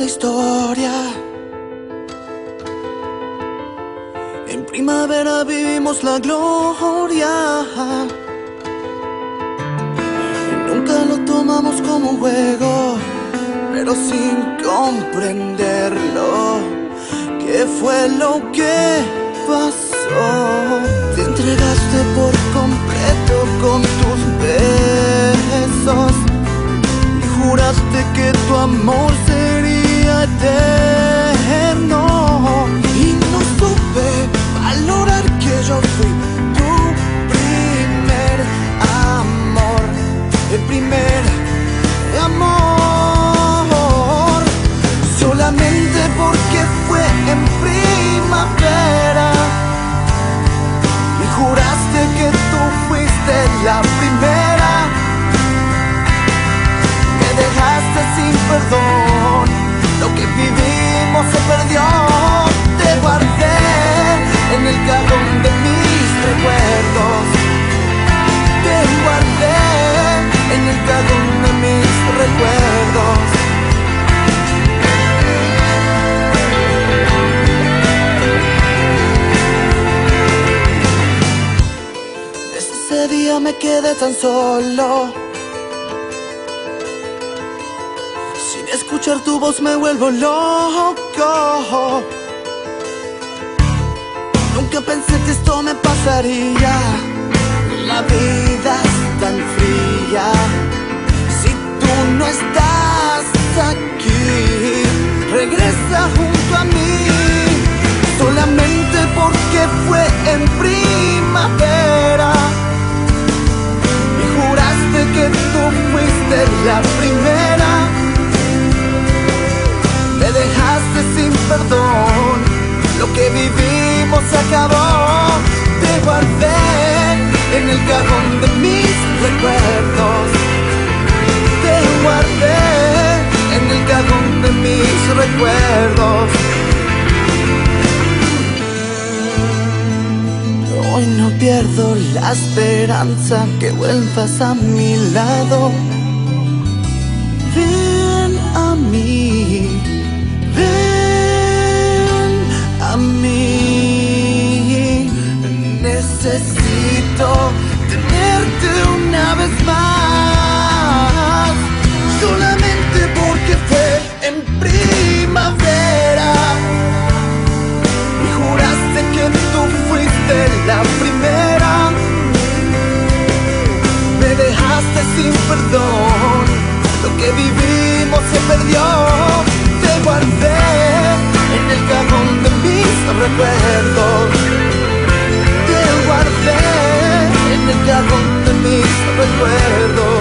historia. En primavera vivimos la gloria. Nunca lo tomamos como un juego, pero sin comprenderlo. ¿Qué fue lo que pasó? Te entregaste por completo con tus besos y juraste que tu amor sería eterno. Y no supe valorar que yo fui tu primer amor, el primer amor. Solamente porque fue en primavera y juraste que tú fuiste la primera. Me dejaste sin perdón, lo que vivimos se perdió. Te guardé en el cajón de mis recuerdos. Te guardé en el cajón de mis recuerdos. Desde ese día me quedé tan solo. Sin escuchar tu voz me vuelvo loco. Nunca pensé que esto me pasaría. La vida es tan fría. Si tú no estás aquí, regresa junto a mí. Solamente porque fue en primavera y juraste que tú fuiste la primera. Me dejaste sin perdón, lo que vivimos se acabó. Te guardé en el cajón de mis recuerdos. Te guardé en el cajón de mis recuerdos. Hoy no pierdo la esperanza que vuelvas a mi lado. Ven a mí, ven a mí. Necesito tenerte una vez más. Solamente porque fue en primavera y juraste que tú fuiste la primera. Me dejaste sin perdón, lo que vivimos se perdió. Te guardé en el cajón de mis recuerdos. Te guardé en el cajón de mis recuerdos.